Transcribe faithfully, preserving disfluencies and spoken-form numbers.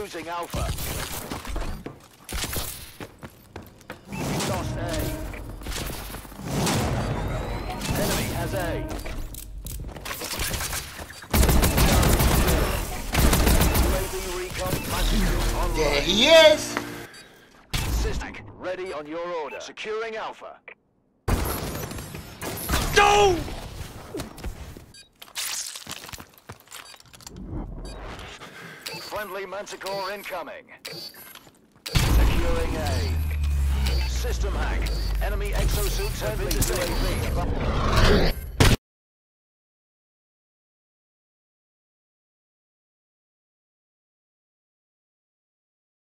losing Alpha. Lost A. Enemy has A. U A V recon package online. There he is! System ready on your order. Securing Alpha. Go! Friendly Manticore incoming. Securing A. System hack. Enemy exosuits have been disabled.